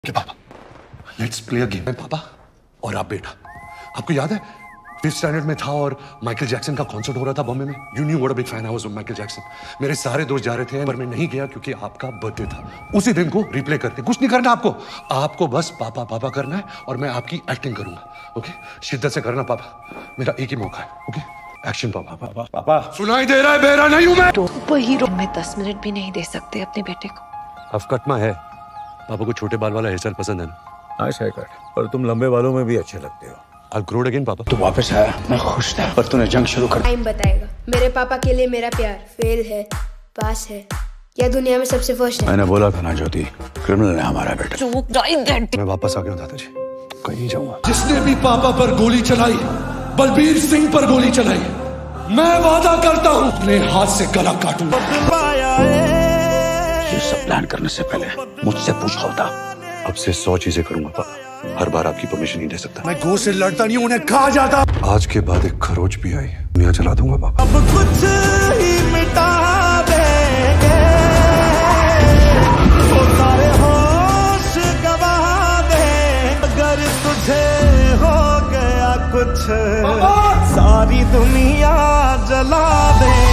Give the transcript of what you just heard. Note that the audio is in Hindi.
कि पापा लेट्स प्ले अ गेम। पापा और आप बेटा, आपको याद है 5th स्टैंडर्ड में था और माइकल जैक्सन का कॉन्सर्ट हो रहा था बॉम्बे में। You knew what a big fan I was of Michael Jackson. मेरे सारे दोस्त जा रहे थे पर मैं नहीं गया क्योंकि आपका बर्थडे था। उसी दिन को रिप्ले करते, कुछ नहीं करना आपको बस पापा पापा करना है और मैं आपकी एक्टिंग करूंगा। ओके, शिद्दत से करना पापा, मेरा एक ही मौका है। ओके, एक्शन पापा। पापा पापा सुनाई दे रहा है? बेरा नहीं हूं मैं। सुपर हीरो में 10 मिनट भी नहीं दे सकते अपने बेटे को। अफकटमा है, पापा को छोटे बाल वाला हेयर स्टाइल पसंद है ना? नाइस हेयर कट, पर तुम लंबे बालों में भी अच्छे लगते हो। I'll grow it again, पापा। तू वापस आया, मैं खुश था, पर तूने जंग शुरू कर। टाइम बताएगा मेरे पापा के लिए मेरा प्यार फेल है, पास है या दुनिया में सबसे फर्स्ट है। मैंने बोला था ना ज्योति, क्रिमिनल है हमारा बेटा। मैं वापस आ गया दादाजी, कहीं नहीं जाऊंगा। जिसने भी पापा पर गोली चलाई, बलबीर सिंह पर गोली चलाई, मैं वादा करता हूँ अपने हाथ से गला काटूंगा। ये सब प्लान करने से पहले मुझसे पूछा होता। अब से 100 चीजें करूंगा पापा, हर बार आपकी परमिशन नहीं दे सकता। मैं गो से लड़ता नहीं, उन्हें कहा जाता। आज के बाद एक खरोच भी आई, दुनिया चला दूंगा पापा। अब कुछ ही मिटा देंगे, वो सारे होश गवा देंगे। अगर तुझे हो गया कुछ, सारी दुनिया जला दे।